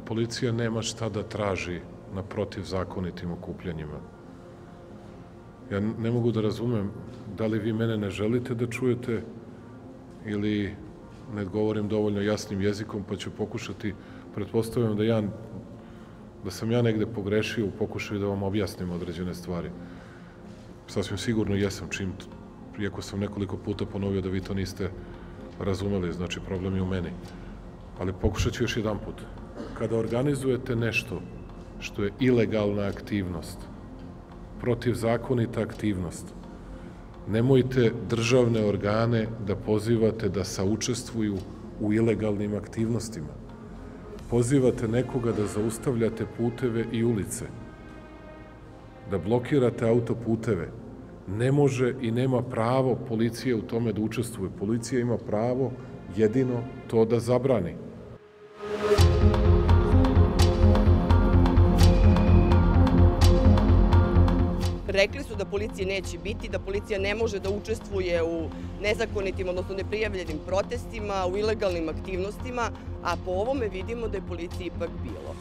policija nema šta da traži na protivzakonitim okupljanjima. Ja ne mogu da razumem da li vi mene ne želite da čujete ili ne govorim dovoljno jasnim jezikom, pa ću pokušati, pretpostavljam da sam ja negde pogrešio u pokušaju da vam objasnim određene stvari. Sasvim sigurno jesam, iako sam nekoliko puta ponovio da vi to niste razumeli, znači problem je u meni. Ali pokušat ću još jedan put. Kada organizujete nešto što je ilegalna aktivnost, protivzakonita aktivnost, nemojte državne organe da pozivate da saučestvuju u ilegalnim aktivnostima. Pozivate nekoga da zaustavljate puteve i ulice, da blokirate autoputeve. Ne može i nema pravo policija u tome da učestvuje. Policija ima pravo jedino to da zabrani. Rekli su da policije neće biti, da policija ne može da učestvuje u nezakonitim, odnosno neprijavljenim protestima, u ilegalnim aktivnostima, a po ovome vidimo da je policija ipak bilo.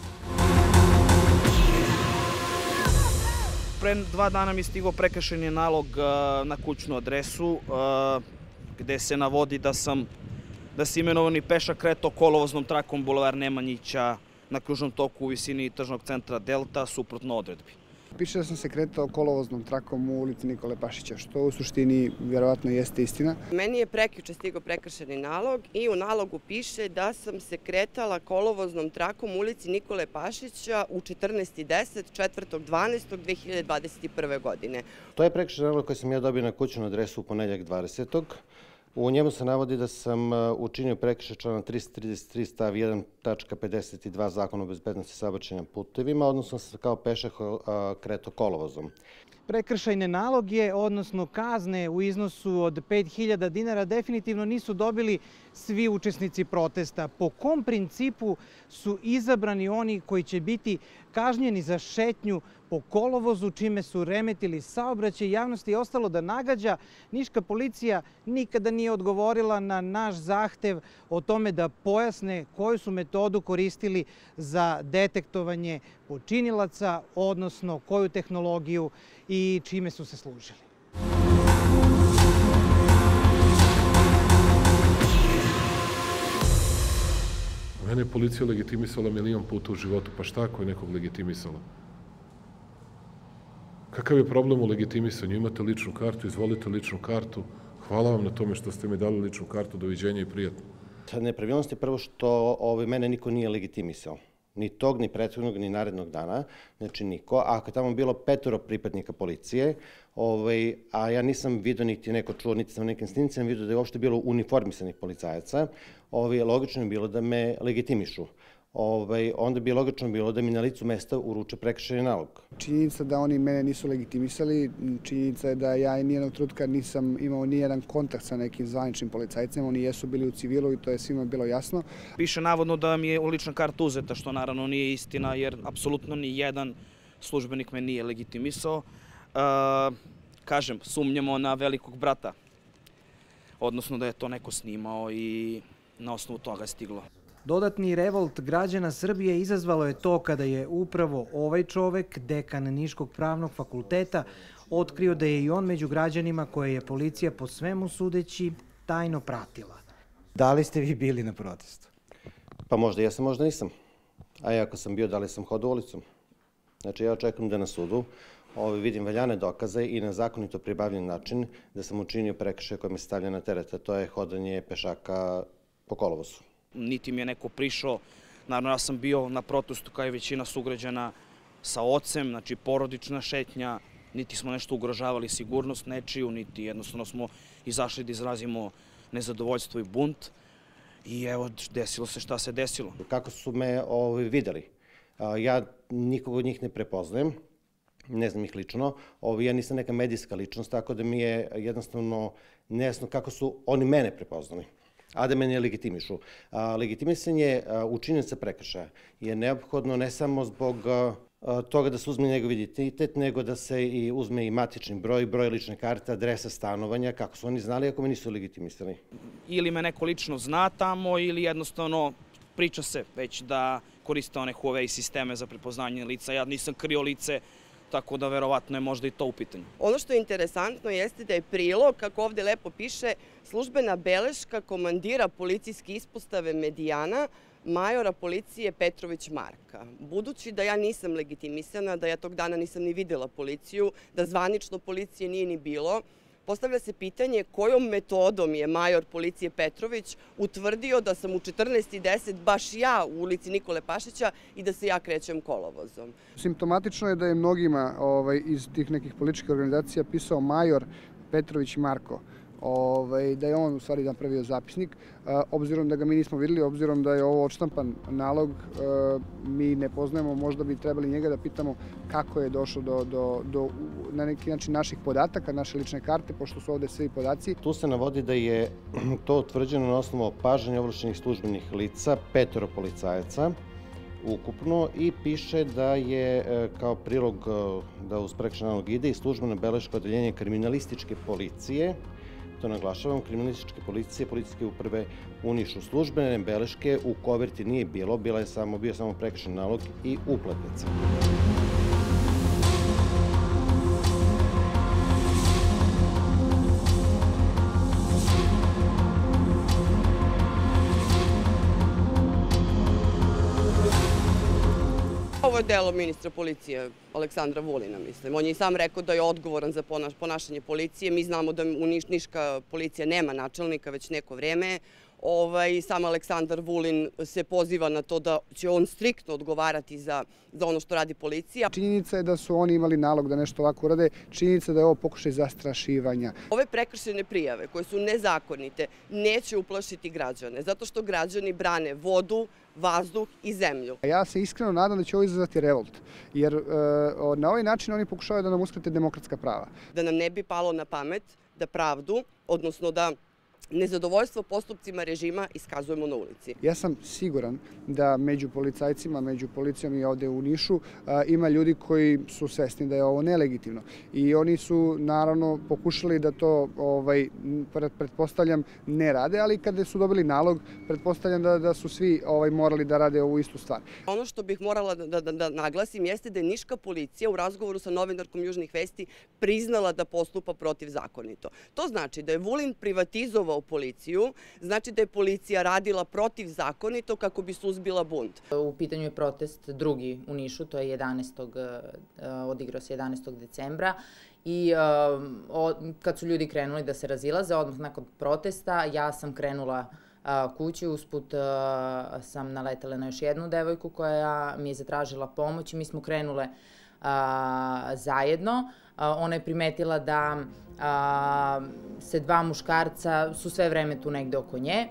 Pre 2 dana mi je stigao prekršajni nalog na kućnu adresu, gde se navodi da sam imenovani pešak kretao kolovoznom trakom Bulevar Nemanjića na kružnom toku u visini tržnog centra Delta, suprotno odredbi. Piše da sam se kretao kolovoznom trakom u ulici Nikole Pašića, što u suštini vjerovatno jeste istina. Meni je prekjuče stigao prekršajni nalog i u nalogu piše da sam se kretala kolovoznom trakom u ulici Nikole Pašića u 14:10, 4.12.2021. godine. To je prekršajni nalog koji sam ja dobio na kućnu adresu u ponedeljak 20. U njemu se navodi da sam učinio prekršaj člana 333 stav 1 tačka 52 Zakona o bezbednosti saobraćaja na putevima, odnosno sam kao pešak kretao kolovozom. Prekršajne naloge, odnosno kazne u iznosu od 5.000 dinara, definitivno nisu dobili svi učesnici protesta. Po kom principu su izabrani oni koji će biti kažnjeni za šetnju po kolovozu, čime su remetili saobraćaj? Javnosti je ostalo da nagađa. Niška policija nikada nije odgovorila na naš zahtev o tome da pojasne koju su metodu koristili za detektovanje počinilaca, odnosno koju tehnologiju i čime su se služili. Mene je policija legitimisala 1.000.000 puta u životu, pa šta ako je nekog legitimisala? Kakav je problem u legitimisanju? Imate ličnu kartu, izvolite ličnu kartu. Hvala vam na tome što ste mi dali ličnu kartu, doviđenja i prijatno. Nepravilnost je prvo što mene niko nije legitimisao. Ni tog, ni prethodnog, ni narednog dana. Znači niko. A ako je tamo bilo 5 pripadnika policije, a ja nisam vidio niti neko čuo, niti sam nekim snimcima vidio da je uopšte bilo uniformisanih policajaca, logično je bilo da me legitimišu. Onda bi logično bilo da mi na licu mesta uruče prekršajni nalog. Činjenica da oni mene nisu legitimisali, činjenica je da ja nijednog trenutka nisam imao nijedan kontakt sa nekim zvaničnim policajcem, oni jesu bili u civilu i to je svima bilo jasno. Piše navodno da mi je lična karta uzeta, što naravno nije istina, jer apsolutno ni jedan službenik me nije legitimisao. Kažem, sumnjamo na velikog brata, odnosno da je to neko snimao i na osnovu toga je stiglo. Dodatni revolt građana Srbije izazvalo je to kada je upravo ovaj čovek, dekan Niškog pravnog fakulteta, otkrio da je i on među građanima koje je policija po svemu sudeći tajno pratila. Da li ste vi bili na protestu? Pa možda jesam, možda nisam. A ako sam bio, da li sam hodao ulicom? Znači ja očekujem da na sudu vidim valjane dokaze i na zakonito pribavljen način da sam učinio prekršaj koji mi se stavlja na teret, a to je hodanje pešaka po kolovozu. Niti mi je neko prišao. Naravno, ja sam bio na protestu kao i većina sugrađana sa ocem, znači porodična šetnja, niti smo nešto ugrožavali sigurnost nečiju, niti jednostavno smo izašli da izrazimo nezadovoljstvo i bunt. I evo, desilo se šta se desilo. Kako su me videli? Ja nikog od njih ne prepoznajem, ne znam ih lično. Ja nisam neka medijska ličnost, tako da mi je jednostavno nejasno kako su oni mene prepoznali, a da me ne legitimišu. Legitimisanje učinioca prekršaja je neophodno ne samo zbog toga da se uzme njegov identitet, nego da se uzme i matični broj, broj lične karte, adresa stanovanja, kako su oni znali ako me nisu legitimisali. Ili me neko lično zna tamo, ili jednostavno priča se već da koriste one Huawei sisteme za prepoznanje lica. Ja nisam krio lice, tako da verovatno je možda i to u pitanju. Ono što je interesantno jeste da je prilog, kako ovde lepo piše, službena beleška komandira policijske ispostave Medijana, majora policije Petrović Marka. Budući da ja nisam legitimisana, da ja tog dana nisam ni videla policiju, da zvanično policije nije ni bilo, postavlja se pitanje kojom metodom je major policije Petrović utvrdio da sam u 14:10 baš ja u ulici Nikole Pašića i da se ja krećem kolovozom. Simptomatično je da je mnogima iz tih nekih političkih organizacija pisao major Petrović Marko, da je on u stvari napravio zapisnik. Obzirom da ga mi nismo videli, obzirom da je ovo odštampan nalog, mi ne poznajemo, možda bi trebali njega da pitamo kako je došlo do na neki način naših podataka, naše lične karte, pošto su ovde svi podaci. Tu se navodi da je to utvrđeno na osnovu opažanja ovlašćenih službenih lica, 5 policajaca ukupno, i piše da je kao prilog da uz prekršajni nalog ide i službena beleška odeljenja kriminalističke policije. To naglašavam, kriminalističke policije, policijske uprave u Nišu. Službene beleške u koverti nije bilo, bio samo prekršajni nalog i uplatnica. Ovo je delo ministra policije Aleksandra Vulina, mislim. On je i sam rekao da je odgovoran za ponašanje policije. Mi znamo da Niška policija nema načelnika već neko vreme. Sam Aleksandar Vulin se poziva na to da će on striktno odgovarati za ono što radi policija. Činjenica je da su oni imali nalog da nešto ovako urade. Činjenica je da je ovo pokušaj zastrašivanja. Ove prekršajne prijave koje su nezakonite neće uplašiti građane, zato što građani brane vodu, vazduh i zemlju. Ja se iskreno nadam da će ovo izazvati revolt, jer na ovaj način oni pokušavaju da nam uskrate demokratska prava. Da nam ne bi palo na pamet da pravdu, odnosno da nezadovoljstvo postupcima režima iskazujemo na ulici. Ja sam siguran da među policajcima, među policijom i ovde u Nišu ima ljudi koji su svesni da je ovo nelegitimno. I oni su naravno pokušali da to, pretpostavljam, ne rade, ali kada su dobili nalog, pretpostavljam da su svi morali da rade ovu istu stvar. Ono što bih morala da naglasim jeste da je Niška policija u razgovoru sa novinarkom Južnih vesti priznala da postupa protivzakonito. To znači da je Vulin privatizovao policiju, znači da je policija radila protivzakonito kako bi suzbila bunt. U pitanju je protest drugi u Nišu, to je odigrao se 11. decembra i kad su ljudi krenuli da se razilaze, odmah nakon protesta, ja sam krenula kući, usput sam naletela na još jednu devojku koja mi je zatražila pomoć i mi smo krenule zajedno. Ona je primetila da se dva muškarca su sve vreme tu negde oko nje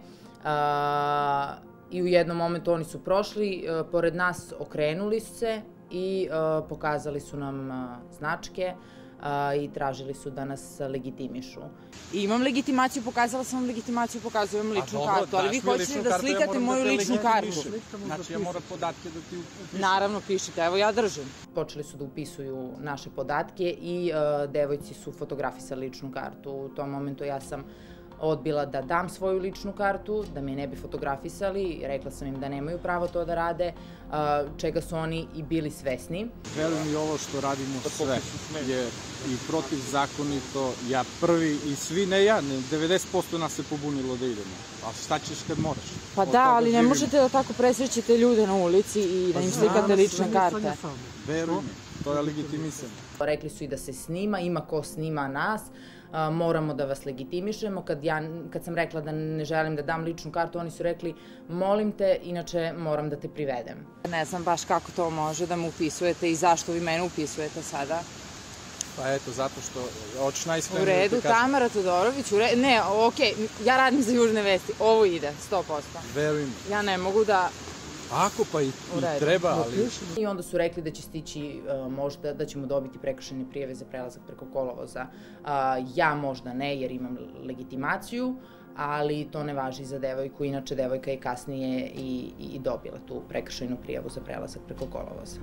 i u jednom momentu oni su prošli pored nas, okrenuli su se i pokazali su nam značke i tražili su da nas legitimišu. Imam legitimaciju, pokazala sam vam legitimaciju, pokazujem ličnu kartu, ali vi hoćete da slikate moju ličnu kartu. Znači ja moram podatke da ti upišem. Naravno, pišite, evo ja držim. Počeli su da upisuju naše podatke i devojci su fotografisali ličnu kartu. U tom momentu ja sam odbila da dam svoju ličnu kartu, da me ne bi fotografisali, rekla sam im da nemaju pravo to da rade, čega su oni i bili svesni. Verujem i ovo što radimo sve je i protivzakonito, ja prvi i svi, ne ja, 90% nas se pobunilo da idemo, a šta ćeš kad moraš? Pa da, ali ne možete da tako presrećete ljude na ulici i da im slikate lične karte. Veruj mi, to je legitimisano. Rekli su i da se snima, ima ko snima nas, moramo da vas legitimišemo. Kad sam rekla da ne želim da dam ličnu kartu, oni su rekli molim te, inače moram da te privedem. Ne znam baš kako to može da me upisujete i zašto vi mene upisujete sada. Pa eto, zato što hoćeš najiskrenije. U redu, Tamara Todorović, ne, okej, ja radim za Južne vesti, ovo ide, 100%. Veruj mi. Ja ne mogu da... Ako pa i treba, ali... I onda su rekli da će stići možda, da ćemo dobiti prekršajne prijave za prelazak preko kolovoza. Ja možda ne, jer imam legitimaciju, ali to ne važi za devojku. Inače, devojka je kasnije i dobila tu prekršajnu prijavu za prelazak preko kolovoza.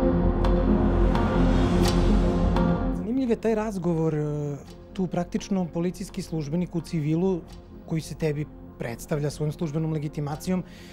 Zanimljiv je taj razgovor, tu praktično policijski službenik u civilu koji se tebi predstavlja svojom službenom legitimacijom,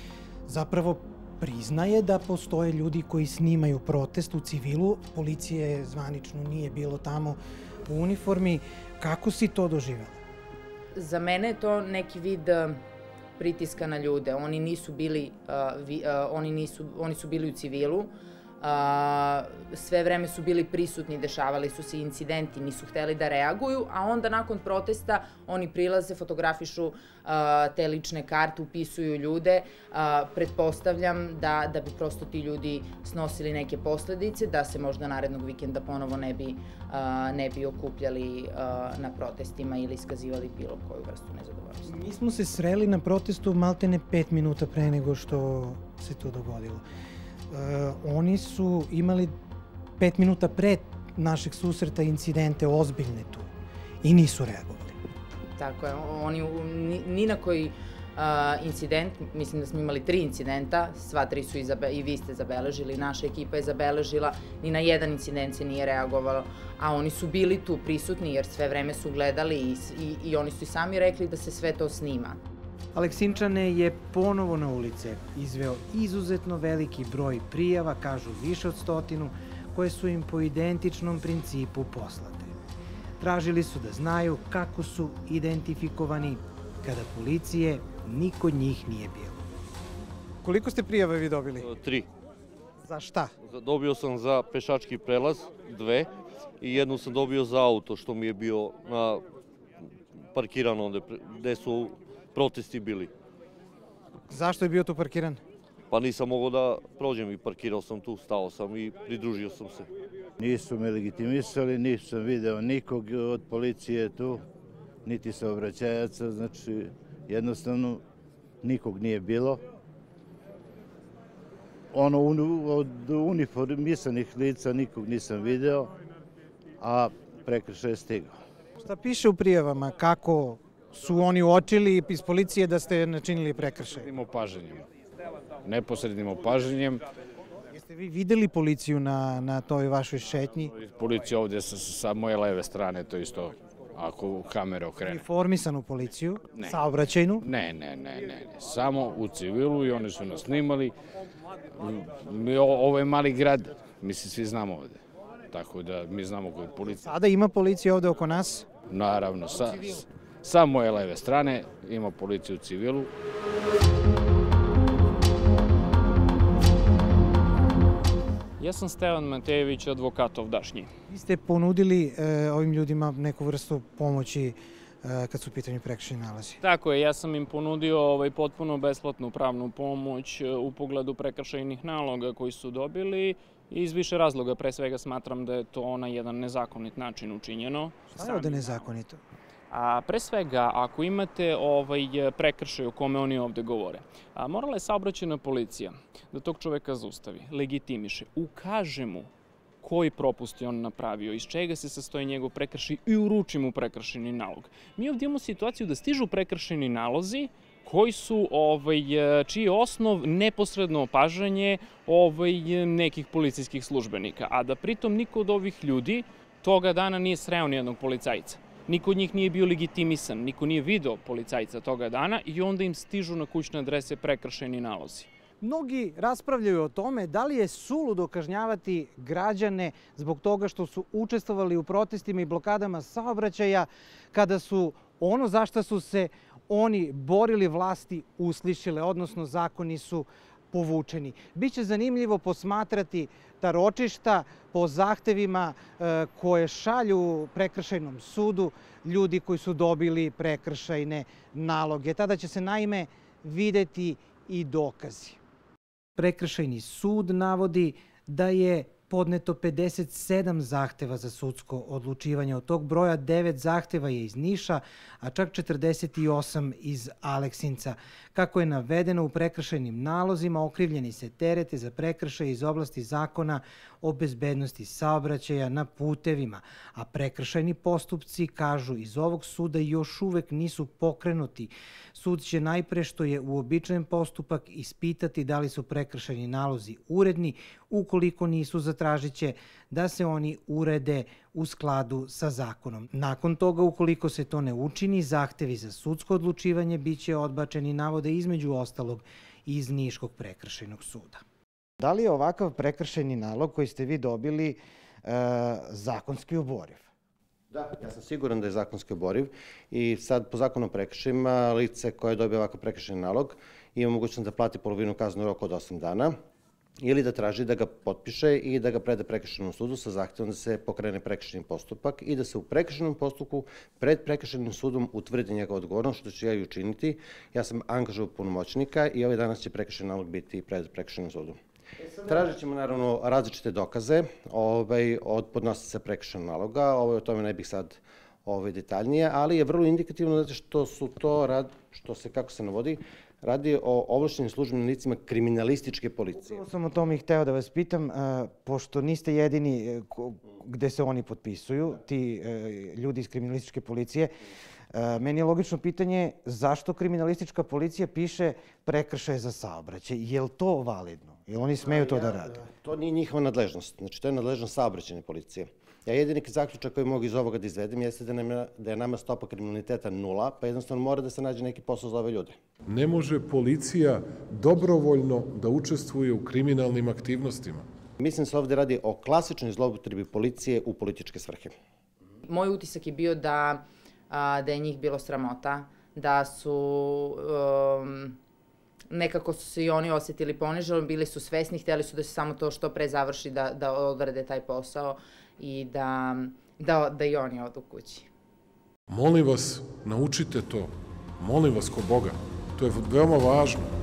zapravo priznaje da postoje ljudi koji snimaju protest u civilu. Policije zvanično nije bilo tamo u uniformi. Kako si to doživela? Za mene je to neki vid pritiska na ljude. Oni nisu bili, oni su bili u civilu, sve vreme su bili prisutni, dešavali su se incidenti, nisu hteli da reaguju, a onda nakon protesta oni prilaze, fotografišu te lične karte, upisuju ljude. Pretpostavljam da bi prosto ti ljudi snosili neke posledice, da se možda narednog vikenda ponovo ne bi okupljali na protestima ili iskazivali bilo koju vrstu nezadovoljstva. Mi smo se sreli na protestu maltene 5 minuta pre nego što se to dogodilo. Oni su imali 5 minuta pre našeg susreta incidente ozbiljne tu i nisu reagovali. Tako je, oni ni na koji incident, mislim da smo imali 3 incidenta, sva 3 su i vi ste zabeležili, naša ekipa je zabeležila, ni na jedan incident se nije reagovalo, a oni su bili tu prisutni jer sve vreme su gledali i oni su i sami rekli da se sve to snima. Aleksinčane je ponovo na ulice izveo izuzetno veliki broj prijava, kažu više od 100, koje su im po identičnom principu poslate. Tražili su da znaju kako su identifikovani kada policije ni kod njih nije bilo. Koliko ste prijava vi dobili? 3. Za šta? Dobio sam za pešački prelaz 2 i jednu sam dobio za auto što mi je bio parkiran onda gde su protesti bili. Zašto je bio tu parkiran? Pa nisam mogao da prođem i parkirao sam tu, stao sam i pridružio sam se. Nisu me legitimisali, nisam video nikog od policije tu, niti saobraćajaca, znači jednostavno nikog nije bilo. Od uniformisanih lica nikog nisam video, a prekršaj je stigao. Šta piše u prijavama? Kako su oni uočili iz policije da ste načinili prekršaj? Neposrednim opažanjem. Jeste vi videli policiju na toj vašoj šetnji? Policija ovdje sa moje leve strane, to isto, ako kamera okrene. Uniformisanu policiju? Saobraćajnu? Ne. Samo u civilu i oni su nas snimali. Ovo je mali grad, mislim svi znamo ovdje. Tako da mi znamo koji je policija. Sada ima policija ovdje oko nas? Naravno, sa moje leve strane ima policiju u civilu. Ja sam Stevan Matejević, advokat ovdašnji. Vi ste ponudili ovim ljudima neku vrstu pomoći kad su u pitanju prekršajni nalozi. Tako je, ja sam im ponudio potpuno besplatnu pravnu pomoć u pogledu prekršajnih naloga koji su dobili. Iz više razloga, pre svega smatram da je to na jedan nezakonit način učinjeno. Šta je ovde nezakonito? Pre svega, ako imate prekršaj o kome oni ovde govore, morala je saobraćajna policija da tog čoveka zaustavi, legitimiše, ukaže mu koji propust je on napravio, iz čega se sastoji njegov prekršaj i uruči mu prekršajni nalog. Mi ovdje imamo situaciju da stižu prekršajni nalozi koji su, čiji je osnov neposredno opažanje nekih policijskih službenika, a da pritom niko od ovih ljudi toga dana nije sreo nijednog policajca. Niko od njih nije bio legitimisan, niko nije video policajca toga dana i onda im stižu na kućne adrese prekršajni nalozi. Mnogi raspravljaju o tome da li je suludo kažnjavati građane zbog toga što su učestvovali u protestima i blokadama saobraćaja kada su ono za šta su se oni borili vlasti uslišile, odnosno zakoni su povučeni. Biće zanimljivo posmatrati ta ročišta po zahtevima koje šalju prekršajnom sudu ljudi koji su dobili prekršajne naloge. Tada će se naime videti i dokazi. Prekršajni sud navodi da je podneto 57 zahteva za sudsko odlučivanje. Od tog broja 9 zahteva je iz Niša, a čak 48 iz Aleksinca. Kako je navedeno u prekršajnim nalozima, okrivljeni se terete za prekršaje iz oblasti zakona o bezbednosti saobraćaja na putevima, a prekršajni postupci, kažu iz ovog suda, još uvek nisu pokrenuti. Sud će najpre, što je uobičajen postupak, ispitati da li su prekršajni nalozi uredni. Ukoliko nisu, zatražit će da se oni urede u skladu sa zakonom. Nakon toga, ukoliko se to ne učini, zahtevi za sudsko odlučivanje biće odbačeni, navode između ostalog iz Niškog prekršajnog suda. Da li je ovakav prekršajni nalog koji ste vi dobili zakonski oboriv? Da, ja sam siguran da je zakonski oboriv i sad po zakonu o prekršajima lice koje dobije ovakav prekršajni nalog ima mogućnost da plati polovinu kazne u roku od 8 dana ili da traži da ga potpiše i da ga preda prekršajnom sudu sa zahtevom da se pokrene prekršajni postupak i da se u prekršajnom postupku pred prekršajnim sudom utvrdi njegova odgovornost, što ću ja i učiniti. Ja sam angažovao punomoćnika i ovaj danas će prekršajni nalog biti pred prekršajnim sudom. Tražit ćemo naravno različite dokaze od podnosilaca prekršajnog naloga, o tome ne bih sad detaljnije, ali je vrlo indikativno što su to, što se, kako se navodi, radi o ovlašćenim službenim licima kriminalističke policije. Upravo sam o tome hteo da vas pitam, pošto niste jedini gde se oni potpisuju, ti ljudi iz kriminalističke policije, meni je logično pitanje zašto kriminalistička policija piše prekršaj za saobraćaj. Je li to validno? Je li oni smeju to da rade? To nije njihova nadležnost. Znači, to je nadležnost saobraćajne policije. Ja jedini zaključak koji mogu iz ovoga da izvedem jeste da je nama stopa kriminaliteta 0, pa jednostavno mora da se nađe neki posao za ove ljude. Ne može policija dobrovoljno da učestvuje u kriminalnim aktivnostima. Mislim da se ovde radi o klasičnoj zloupotrebi policije u političke svrhe. Moj utisak je bio da je njih bilo sramota, da su nekako su se i oni osetili poniženo, bili su svesni, hteli su da se samo to što pre završi, da odrade taj posao i da i oni odu kući. Molim vas, naučite to. Molim vas ko Boga. To je veoma važno.